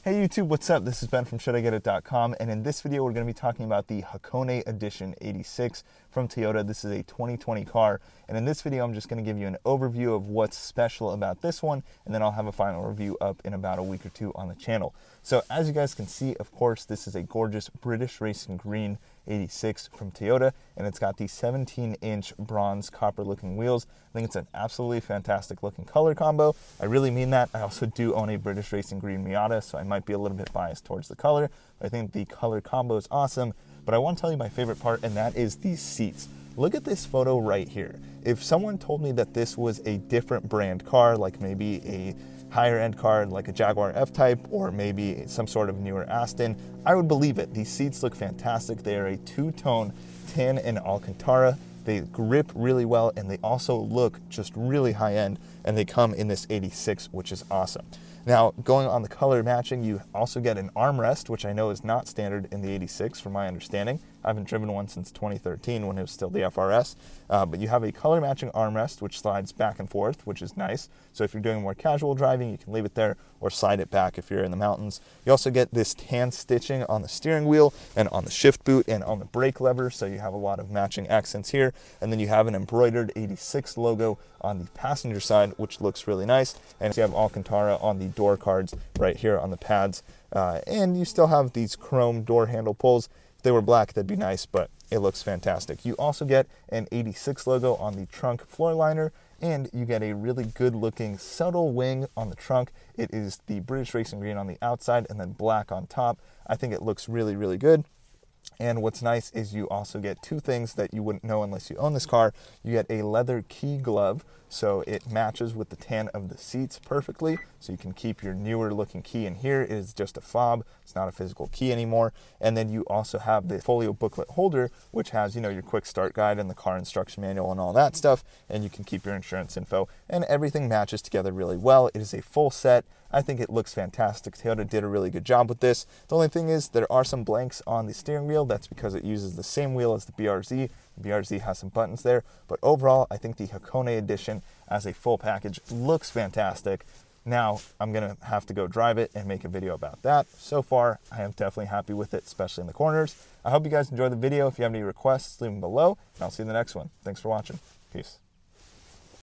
Hey YouTube, what's up? This is Ben from shouldiget.com, and in this video we're going to be talking about the Hakone Edition 86 from Toyota. This is a 2020 car, and in this video I'm just going to give you an overview of what's special about this one, and then I'll have a final review up in about a week or two on the channel. So as you guys can see, of course, this is a gorgeous British Racing Green 86 from Toyota, and it's got the 17-inch bronze copper looking wheels. I think it's an absolutely fantastic looking color combo. I really mean that. I also do own a British Racing Green Miata, so I might be a little bit biased towards the color. I think the color combo is awesome, but I want to tell you my favorite part, and that is these seats. Look at this photo right here. If someone told me that this was a different brand car, like maybe a higher end car like a Jaguar F-Type or maybe some sort of newer Aston, I would believe it. These seats look fantastic. They are a two-tone tan and alcantara. They grip really well, and they also look just really high end, and they come in this 86, which is awesome. Now, going on the color matching, you also get an armrest, which I know is not standard in the 86 from my understanding. I haven't driven one since 2013 when it was still the FRS, but you have a color matching armrest which slides back and forth, which is nice. So if you're doing more casual driving, you can leave it there or slide it back if you're in the mountains. You also get this tan stitching on the steering wheel and on the shift boot and on the brake lever, so you have a lot of matching accents here. And then you have an embroidered 86 logo on the passenger side, which looks really nice. And you have Alcantara on the door cards right here on the pads. And you still have these chrome door handle pulls. If they were black, that'd be nice, but it looks fantastic. You also get an 86 logo on the trunk floor liner, and you get a really good looking subtle wing on the trunk. It is the British Racing Green on the outside and then black on top. I think it looks really, really good. And what's nice is you also get two things that you wouldn't know unless you own this car. You get a leather key glove, so it matches with the tan of the seats perfectly, so you can keep your newer looking key in here. It is just a fob, it's not a physical key anymore. And then you also have the folio booklet holder, which has, your quick start guide and the car instruction manual and all that stuff, and you can keep your insurance info, and everything matches together really well. It is a full set. I think it looks fantastic. Toyota did a really good job with this. The only thing is there are some blanks on the steering wheel. That's because it uses the same wheel as the BRZ. The BRZ has some buttons there, but overall, I think the Hakone Edition as a full package looks fantastic. Now, I'm gonna have to go drive it and make a video about that. So far, I am definitely happy with it, especially in the corners. I hope you guys enjoyed the video. If you have any requests, leave them below, and I'll see you in the next one. Thanks for watching. Peace.